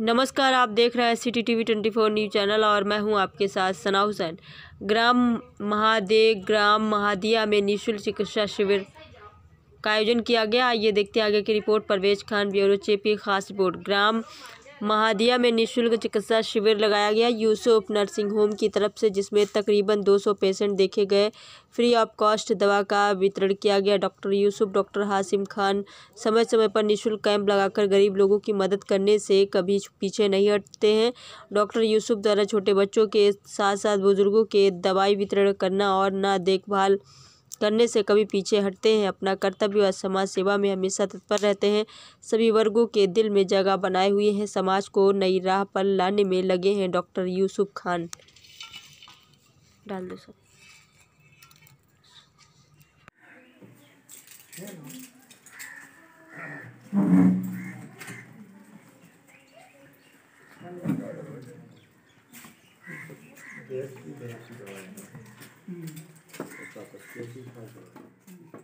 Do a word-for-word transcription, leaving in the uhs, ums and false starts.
नमस्कार, आप देख रहे हैं city TV twenty four news channel और मैं हूं आपके साथ सना हुसैन। ग्राम महादे ग्राम महादिया में निःशुल्क चिकित्सा शिविर का आयोजन किया गया। आइए देखते हैं आगे की report. Parvez Khan, bureau chief, खास रिपोर्ट। ग्राम महादिया में निःशुल्क चिकित्सा शिविर लगाया गया यूसुफ नर्सिंग होम की तरफ से, जिसमें तकरीबन दो सौ पेशेंट देखे गए। फ्री ऑफ कॉस्ट दवा का वितरण किया गया। डॉक्टर यूसुफ, डॉक्टर हाशिम खान समय समय पर निःशुल्क कैंप लगाकर गरीब लोगों की मदद करने से कभी पीछे नहीं हटते हैं। डॉक्टर यूसुफ द्वारा छोटे बच्चों के साथ साथ बुजुर्गों के दवाई वितरण करना और न देखभाल करने से कभी पीछे हटते हैं। अपना कर्तव्य और समाज सेवा में हमेशा तत्पर रहते हैं। सभी वर्गों के दिल में जगह बनाए हुए हैं। समाज को नई राह पर लाने में लगे हैं डॉक्टर यूसुफ खान। डाल दो सब। देश की देश की दवाई है।